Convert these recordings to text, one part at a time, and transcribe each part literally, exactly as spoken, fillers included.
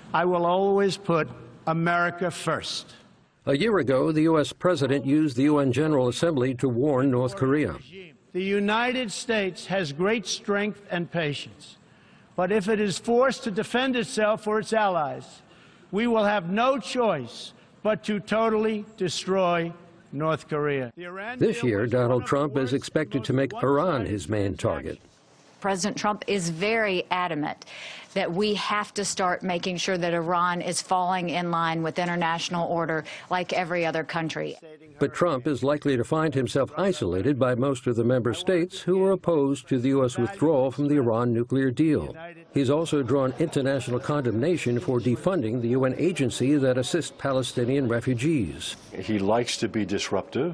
I will always put America first. A year ago, the U S president used the U N General Assembly to warn North Korea. The United States has great strength and patience, but if it is forced to defend itself or its allies, we will have no choice but to totally destroy North Korea. This year, Donald Trump is expected to make Iran his main target. President Trump is very adamant that we have to start making sure that Iran is falling in line with international order like every other country. But Trump is likely to find himself isolated by most of the member states who are opposed to the U S withdrawal from the Iran nuclear deal. He's also drawn international condemnation for defunding the U N agency that assists Palestinian refugees. He likes to be disruptive,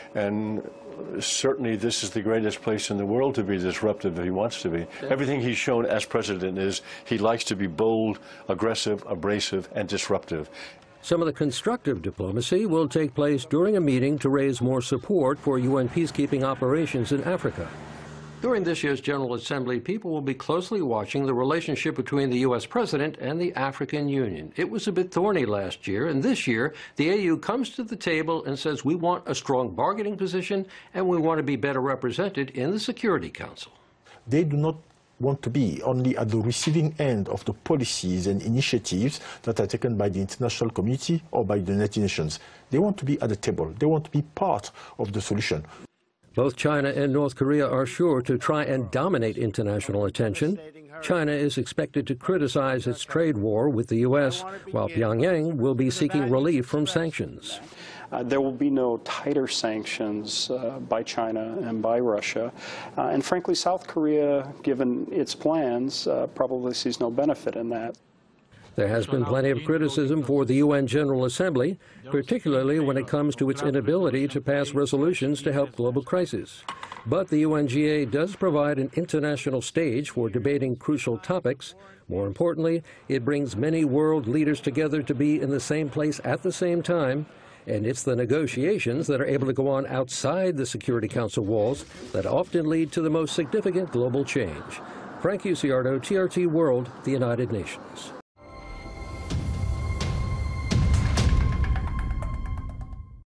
and certainly this is the greatest place in the world to be disruptive if he wants to be. Everything he's shown as president is he likes to be bold, aggressive, abrasive, and disruptive. Some of the constructive diplomacy will take place during a meeting to raise more support for U N peacekeeping operations in Africa. During this year's General Assembly, people will be closely watching the relationship between the U S president and the African Union. It was a bit thorny last year, and this year, the A U comes to the table and says we want a strong bargaining position and we want to be better represented in the Security Council. They do not want to be only at the receiving end of the policies and initiatives that are taken by the international community or by the United Nations. They want to be at the table. They want to be part of the solution. Both China and North Korea are sure to try and dominate international attention. China is expected to criticize its trade war with the U S, while Pyongyang will be seeking relief from sanctions. Uh, there will be no tighter sanctions uh, by China and by Russia. Uh, and frankly, South Korea, given its plans, uh, probably sees no benefit in that. There has been plenty of criticism for the U N General Assembly, particularly when it comes to its inability to pass resolutions to help global crises. But the U N G A does provide an international stage for debating crucial topics. More importantly, it brings many world leaders together to be in the same place at the same time. And it's the negotiations that are able to go on outside the Security Council walls that often lead to the most significant global change. Frank Uciardo, T R T World, the United Nations.